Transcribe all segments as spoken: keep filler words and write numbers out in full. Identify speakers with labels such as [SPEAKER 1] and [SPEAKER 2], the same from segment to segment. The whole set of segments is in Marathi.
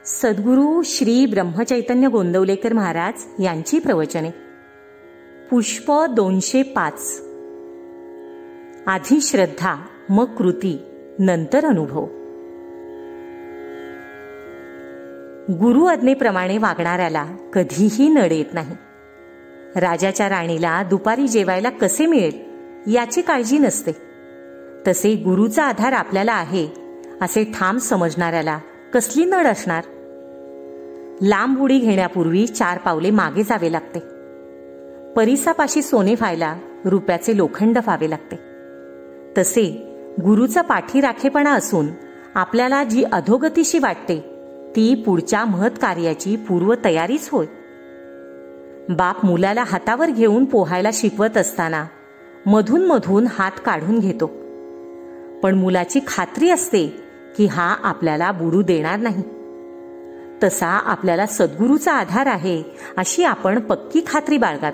[SPEAKER 1] सद्गुरू श्री ब्रह्मचैतन्य गोंदवलेकर महाराज यांची प्रवचने. पुष्प दोनशे पाच. आधी श्रद्धा, मग कृती, नंतर अनुभव. गुरु आज्ञेप्रमाणे वागणाऱ्याला कधीही नड येत नाही. राजाच्या राणीला दुपारी जेवायला कसे मिळेल याची काळजी नसते. तसे गुरुचा आधार आपल्याला आहे असे ठाम समजणाऱ्याला कसली नड असणार. लांब उडी घेण्यापूर्वी चार पावले मागे जावे लागते. परिसापाशी सोने व्हायला रुपयाचे लोखंड व्हावे लागते. तसे गुरुचा पाठीराखेपणा असून आपल्याला जी अधोगतीशी वाटते ती पुढच्या महत् कार्याची पूर्वतयारीच होय. बाप मुलाला हातावर घेऊन पोहायला शिकवत असताना मधून मधून हात काढून घेतो, पण मुलाची खात्री असते की हा आपल्याला बुडू देणार नाही. तसा आपल्याला सद्गुरूचा आधार आहे अशी आपण पक्की खात्री बाळगावी.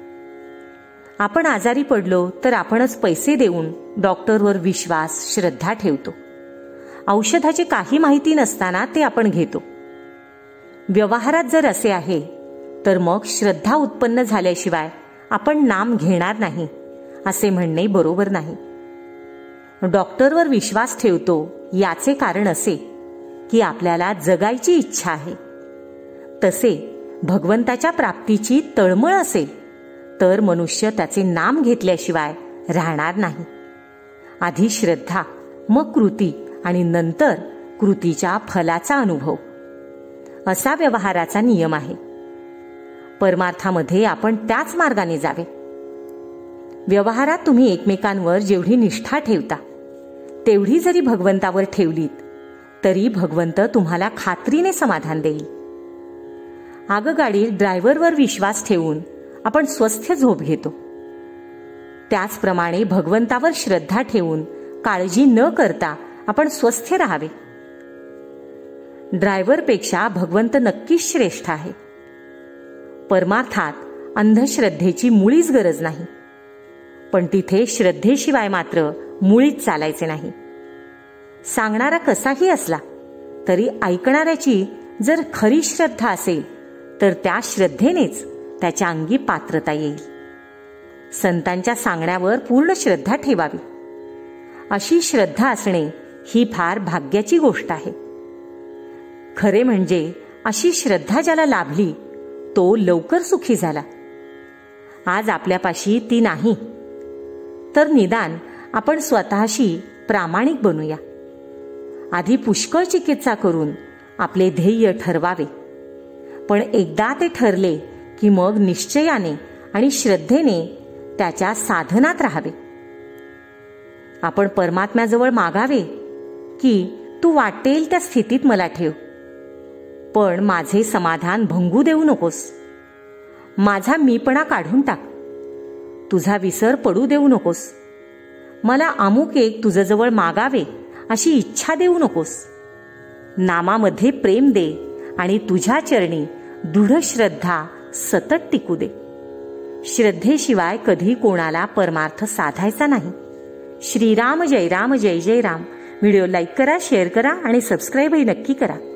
[SPEAKER 1] आपण आजारी पडलो तर आपणच पैसे देऊन डॉक्टरवर विश्वास, श्रद्धा ठेवतो. औषधाची काही माहिती नसताना ते आपण घेतो. व्यवहारात जर असे आहे तर मग श्रद्धा उत्पन्न झाल्याशिवाय आपण नाम घेणार नाही असे म्हणणे बरोबर नाही. डॉक्टरवर विश्वास ठेवतो याचे कारण असे की आपल्याला जगायची इच्छा आहे. तसे भगवंताच्या प्राप्तीची तळमळ असेल तर मनुष्य त्याचे नाम घेतल्याशिवाय राहणार नाही. आधी श्रद्धा, मग कृती आणि नंतर कृतीच्या फलाचा अनुभव, असा व्यवहाराचा नियम आहे. परमार्थामध्ये आपण त्याच मार्गाने जावे. व्यवहारात तुम्ही एकमेकांवर जेवढी निष्ठा ठेवता तेवढी जरी भगवंतावर ठेवलीत तरी भगवंत तुम्हाला खात्रीने समाधान देईल. आगगाडीत ड्रायव्हरवर विश्वास ठेवून आपण स्वस्थ झोप घेतो. त्याचप्रमाणे भगवंतावर श्रद्धा ठेवून काळजी न करता आपण स्वस्थ राहावे. ड्रायव्हरपेक्षा भगवंत नक्कीच श्रेष्ठ आहे. परमार्थात अंधश्रद्धेची मुळीच गरज नाही, पण तिथे श्रद्धेशिवाय मात्र मुळीच चालायचे नाही. सांगणारा कसाही असला तरी ऐकणाऱ्याची जर खरी श्रद्धा असेल तर त्या श्रद्धेनेच त्याच्या अंगी पात्रता येईल. संतांच्या सांगण्यावर पूर्ण श्रद्धा ठेवावी. अशी श्रद्धा असणे ही फार भाग्याची गोष्ट आहे. खरे म्हणजे अशी श्रद्धा ज्याला लाभली तो लवकर सुखी झाला. आज आपल्यापाशी ती नाही तर निदान आपण स्वतःशी प्रामाणिक बनूया. आधी पुष्कळ चिकित्सा करून आपले ध्येय ठरवावे, पण एकदा ते ठरले की मग निश्चयाने आणि श्रद्धेने त्याच्या साधनात राहावे. आपण परमात्म्याजवळ मागावे की तू वाटेल त्या स्थितीत मला ठेव, पण माझे समाधान भंगू देऊ नकोस. माझा मीपणा काढून टाक. तुझा विसर पडू देऊ नकोस. मला अमुक एक तुझ्याजवळ मागावे अशी इच्छा देऊ नकोस. नामामध्ये प्रेम दे आणि तुझ्या चरणी दृढ श्रद्धा सतत टिकू दे. श्रद्धेशिवाय कधी कोणाला परमार्थ साधायचा नाही. श्रीराम जय राम जय जय राम. व्हिडिओ लाईक करा, शेअर करा आणि सबस्क्राईबही नक्की करा.